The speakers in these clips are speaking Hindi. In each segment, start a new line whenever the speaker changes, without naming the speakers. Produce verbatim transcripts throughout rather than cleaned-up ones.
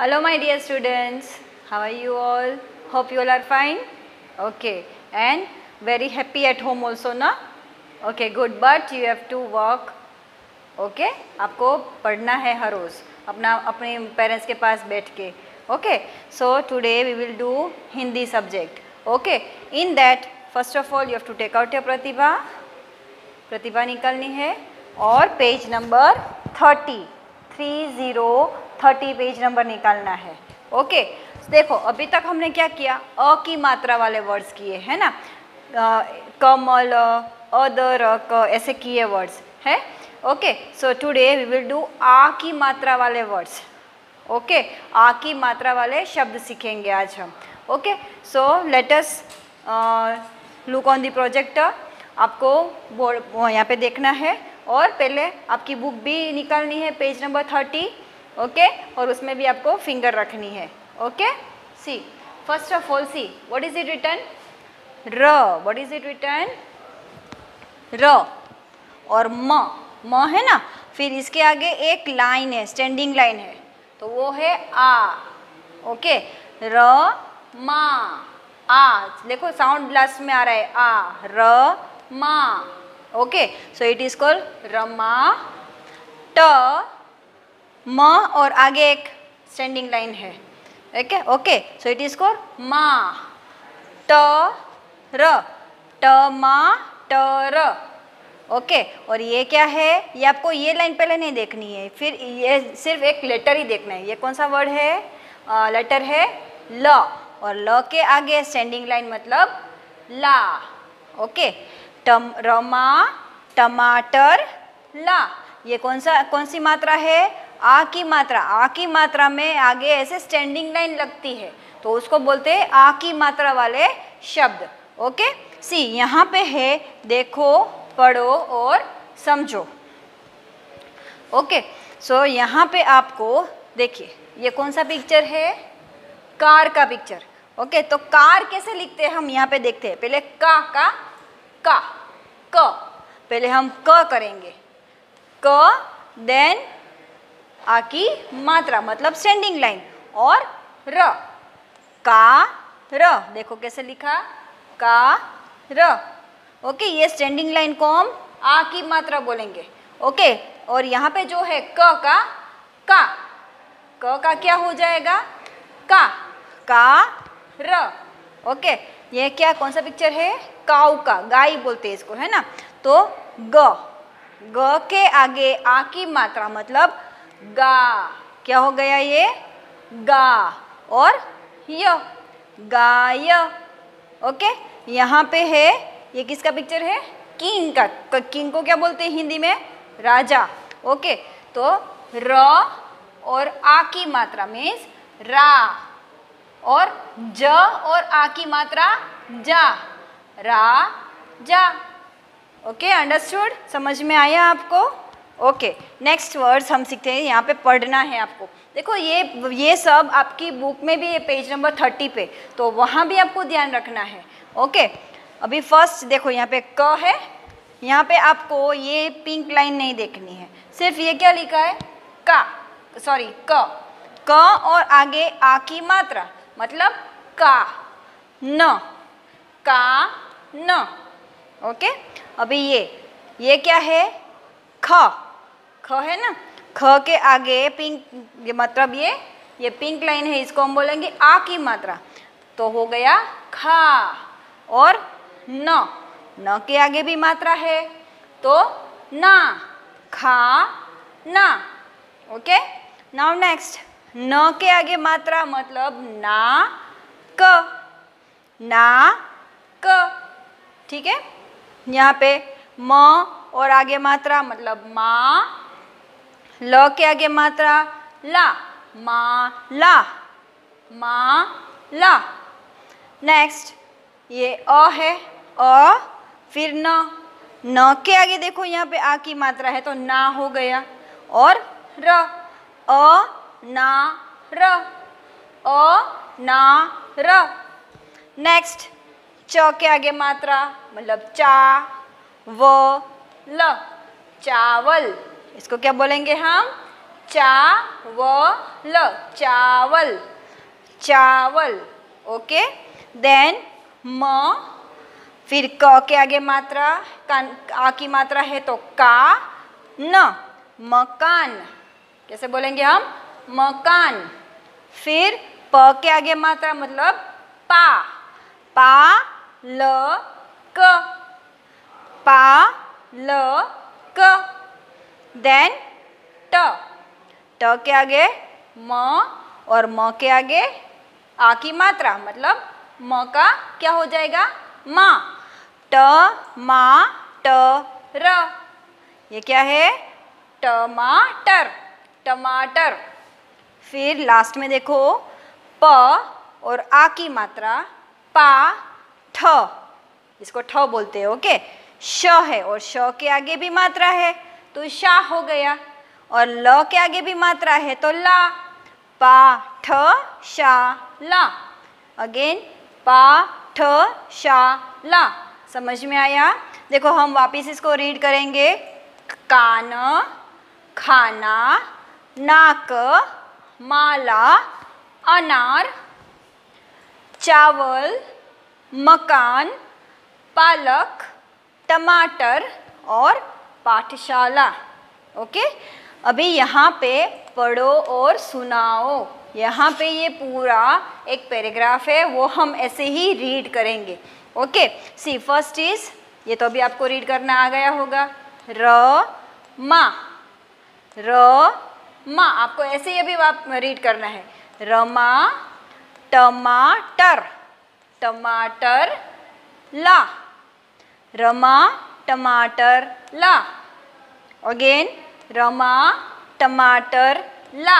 Hello my dear students, how are you all? Hope you all are fine. Okay, and very happy at home also na? Okay, good, but you have to work. Okay, आपको पढ़ना है हर रोज़ अपना अपने पेरेंट्स के पास बैठ के. Okay, so today we will do Hindi subject. Okay, in that first of all you have to take out your प्रतिभा. प्रतिभा निकालनी है और page number thirty three zero thirty page number निकालना है. ओके, देखो अभी तक हमने क्या किया, अ की मात्रा वाले वर्ड्स किए है ना, कमल अदर क ऐसे किए वर्ड्स है. Okay, so today we will do आ की मात्रा वाले वर्ड्स. ओके, आ की मात्रा वाले शब्द सीखेंगे आज हम. Okay, so let us look on the projector. आपको बोर्ड यहाँ पे देखना है और पहले आपकी बुक भी निकालनी है पेज नंबर थर्टी. ओके, और उसमें भी आपको फिंगर रखनी है. Okay, see first of all see what is it written, र. व्हाट इज इट रिटन, र. और म, म है ना, फिर इसके आगे एक लाइन है, स्टैंडिंग लाइन है, तो वो है आ. ओके, र मा, आ. देखो साउंड लास्ट में आ रहा है आ, र मा. Okay, so it is called Rama. ट म और आगे एक स्टैंडिंग लाइन है. Okay, okay, so it is called मा. ट र, ट मा ट र. ओके, और ये क्या है, ये आपको ये लाइन पहले नहीं देखनी है, फिर ये सिर्फ एक लेटर ही देखना है. ये कौन सा वर्ड है, आ, लेटर है ल, और ल के आगे स्टैंडिंग लाइन मतलब ला. ओके, टम रमा टमाटर ला. ये कौन सा कौन सी मात्रा है, आ की मात्रा. आ की मात्रा में आगे ऐसे स्टैंडिंग लाइन लगती है तो उसको बोलते हैं आ की मात्रा वाले शब्द. ओके, सी यहाँ पे है, देखो पढ़ो और समझो. ओके, सो यहाँ पे आपको देखिए ये कौन सा पिक्चर है, कार का पिक्चर. ओके, तो कार कैसे लिखते हैं हम यहाँ पे देखते हैं. पहले का का का क, पहले हम क करेंगे, क, देन आ की मात्रा मतलब स्टैंडिंग लाइन, और र, का र. देखो कैसे लिखा, का र. ओके, ये स्टैंडिंग लाइन को हम आ की मात्रा बोलेंगे. ओके, और यहाँ पे जो है क का का, क का क्या हो जाएगा, का, का र. ओके, ये क्या कौन सा पिक्चर है, काऊ का, गाय बोलते हैं इसको है ना. तो ग, ग के आगे आ की मात्रा मतलब गा. क्या हो गया ये, गा. और य, गाय. ओके, यहाँ पे है, ये किसका पिक्चर है, किंग का. किंग को क्या बोलते हैं हिंदी में, राजा. ओके, तो र और आ की मात्रा मीन्स रा, और ज और आ की मात्रा जा, रा जा. ओके, अंडरस्टूड, समझ में आया आपको. ओके, नेक्स्ट वर्ड्स हम सीखते हैं. यहाँ पे पढ़ना है आपको. देखो ये ये सब आपकी बुक में भी है पेज नंबर थर्टी पे, तो वहाँ भी आपको ध्यान रखना है. ओके, अभी फर्स्ट देखो यहाँ पे क है, यहाँ पे आपको ये पिंक लाइन नहीं देखनी है, सिर्फ ये क्या लिखा है, का, सॉरी क. क और आगे आ की मात्रा मतलब का, न, का न. ओके, अभी ये ये क्या है, ख. ख है ना, ख के आगे पिंक, ये मतलब ये ये पिंक लाइन है, इसको हम बोलेंगे आ की मात्रा, तो हो गया खा. और न, न के आगे भी मात्रा है तो ना, खा ना. ओके, नाउ नेक्स्ट, न के आगे मात्रा मतलब ना क, ना क. ठीक है, यहाँ पे म और आगे मात्रा मतलब मा, ल के आगे मात्रा ला, मा ला, मा ला. नेक्स्ट ये अ है, अ, फिर न, न के आगे देखो यहाँ पे आ की मात्रा है तो ना हो गया, और र, अ ना र, अ ना र. नेक्स्ट च के आगे मात्रा मतलब चा, व ल, चावल. इसको क्या बोलेंगे हम, चावल, चावल, चावल। ओके, देन म, फिर क के आगे मात्रा, आ की मात्रा है तो का न, मकान। कैसे बोलेंगे हम? मकान। फिर प के आगे मात्रा मतलब पा, पा ल क, पा ल क। देन ट, ट के आगे म और म के आगे आ की मात्रा मतलब म का क्या हो जाएगा? माँ। ट मा ट र, ये क्या है? टमाटर, टमाटर। फिर लास्ट में देखो प और आ की मात्रा पा ठ, इसको ठ बोलते हैं। ओके, श है और श के आगे भी मात्रा है तो शा हो गया, और ल के आगे भी मात्रा है तो ला, पा ठ शा ला। अगेन पा ठ शा ला। समझ में आया? देखो हम वापिस इसको रीड करेंगे। कान, खाना, नाक, माला, अनार, चावल, मकान, पालक, टमाटर और पाठशाला। ओके, अभी यहाँ पे पढ़ो और सुनाओ। यहाँ पे ये पूरा एक पैराग्राफ है, वो हम ऐसे ही रीड करेंगे। ओके, सी फर्स्ट इज, ये तो अभी आपको रीड करना आ गया होगा, र मा, र मा, आपको ऐसे ही अभी आप रीड करना है। रमा, टमाटर, टमाटर ला, रमा टमाटर ला। अगेन रमा टमाटर ला,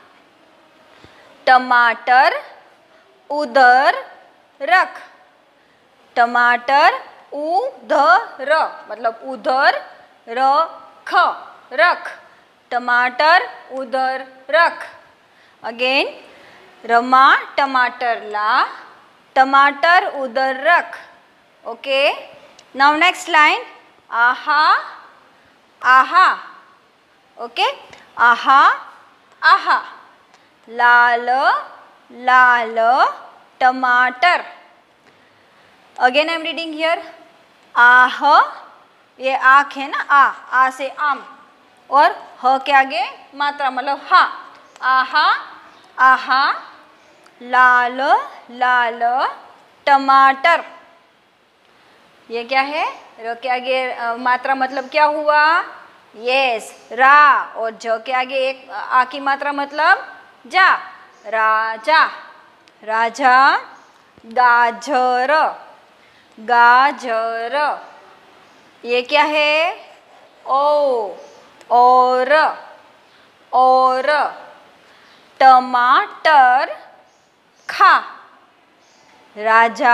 टमाटर उधर रख, टमाटर उधर मतलब उधर रख, रख, टमाटर उधर रख। अगेन रमा टमाटर ला, टमाटर उधर रख। ओके, नाउ नेक्स्ट लाइन, आहा आहा। ओके, आहा आहा, लाल लाल टमाटर। Again I am reading here, ah, ये आँख है ना, आ, आ से आम, और ह के आगे मात्रा मतलब हा, आहा आहा, लाल लाल टमाटर। ये क्या है? र के आगे आ, मात्रा मतलब क्या हुआ? यस, रा, और ज के आगे एक आ की मात्रा मतलब जा, राजा, राजा। गाजर, गाजर, ये क्या है? ओ, और, और, टमाटर खा, राजा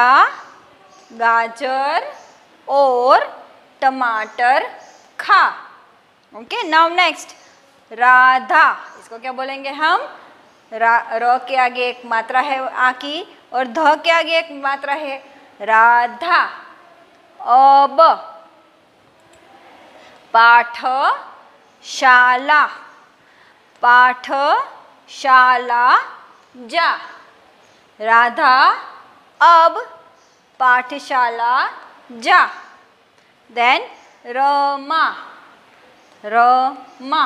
गाजर और टमाटर खा। ओके, नाउ नेक्स्ट, राधा, इसको क्या बोलेंगे हम? रा, र के आगे एक मात्रा है आ की, और ध के आगे एक मात्रा है राधा। अब पाठशाला, पाठशाला जा, राधा अब पाठशाला जा। देन रमा, रमा,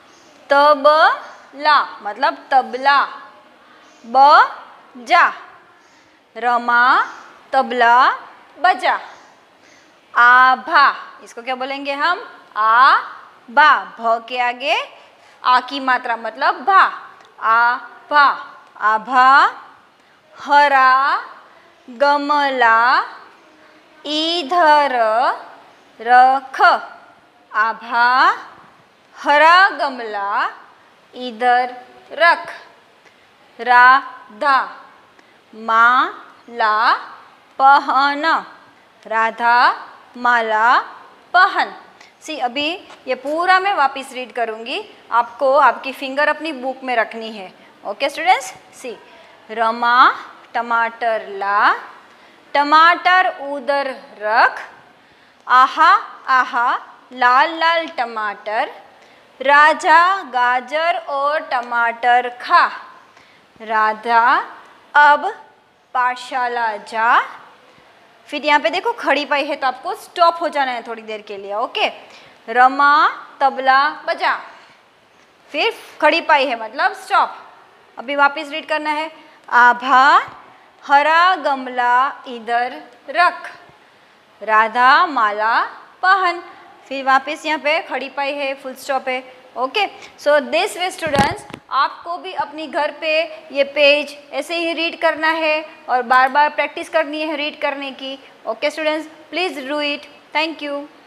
तबला मतलब तबला, ब जा, रमा तबला बजा। आभा, इसको क्या बोलेंगे हम? आ बा, भ के आगे आ की मात्रा मतलब भा, आभा, आभा। हरा गमला इधर रख, आभा हरा गमला इधर रख। राधा, माला पहन, राधा माला पहन। सी अभी ये पूरा मैं वापस रीड करूँगी, आपको आपकी फिंगर अपनी बुक में रखनी है। ओके स्टूडेंट्स, सी रमा टमाटर ला, टमाटर उधर रख, आहा आहा लाल लाल टमाटर, राजा गाजर और टमाटर खा। राधा अब पाठशाला जा। फिर यहाँ पे देखो खड़ी पाई है तो आपको स्टॉप हो जाना है थोड़ी देर के लिए। ओके, रमा तबला बजा। फिर खड़ी पाई है मतलब स्टॉप। अभी वापस रीड करना है। आभा हरा गमला इधर रख। राधा माला पहन। फिर वापस यहाँ पे खड़ी पाई है, फुल स्टॉप है। Okay, so this way students, आपको भी अपनी घर पे ये पेज ऐसे ही रीड करना है और बार बार प्रैक्टिस करनी है रीड करने की। Okay students, please do it. Thank you.